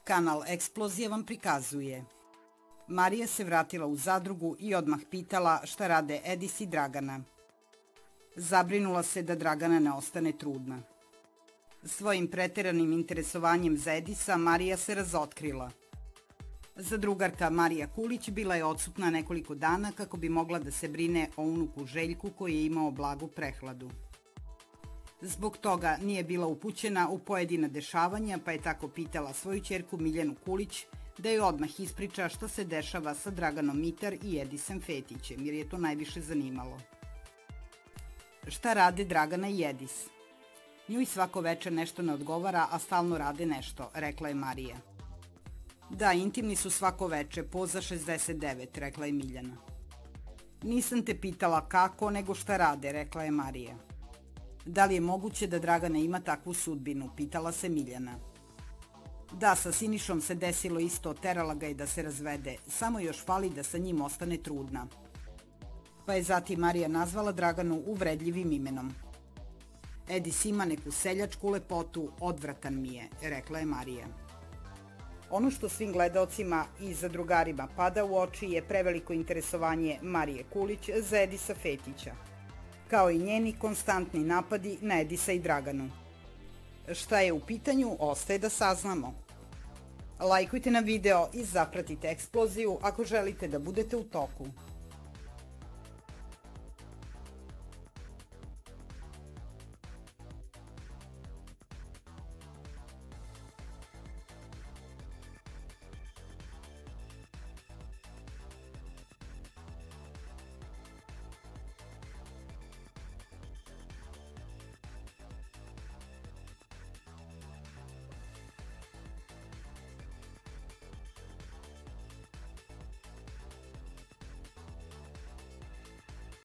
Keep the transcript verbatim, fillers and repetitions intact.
Kanal Eksplozija vam prikazuje. Marija se vratila u zadrugu i odmah pitala šta rade Edis i Dragana. Zabrinula se da Dragana ne ostane trudna. Svojim preteranim interesovanjem za Edisa Marija se razotkrila. Zadrugarka Marija Kulić bila je odsutna nekoliko dana kako bi mogla da se brine o unuku Željku koji je imao blagu prehladu. Zbog toga nije bila upućena u pojedina dešavanja, pa je tako pitala svoju ćerku Miljanu Kulić da joj odmah ispriča šta se dešava sa Draganom Mitar i Edisem Fetićem, jer je to najviše zanimalo. Šta rade Dragana i Edis? Njuj svako večer nešto ne odgovara, a stalno rade nešto, rekla je Marija. Da, intimni su svako veče, poza šezdeset devet, rekla je Miljana. Nisam te pitala kako, nego šta rade, rekla je Marija. Da li je moguće da Dragana ima takvu sudbinu, pitala se Miljana. Da, sa Sinišom se desilo isto, terala ga je da se razvede, samo još fali da sa njim ostane trudna. Pa je zatim Marija nazvala Draganu uvredljivim imenom. Edis ima neku seljačku lepotu, odvratan mi je, rekla je Marija. Ono što svim gledaocima i zadrugarima pada u oči je preveliko interesovanje Marije Kulić za Edisa Fetića, kao i njeni konstantni napadi na Edisa i Draganu. Šta je u pitanju, ostaje da saznamo. Lajkujte na video i zapratite Eksploziju ako želite da budete u toku.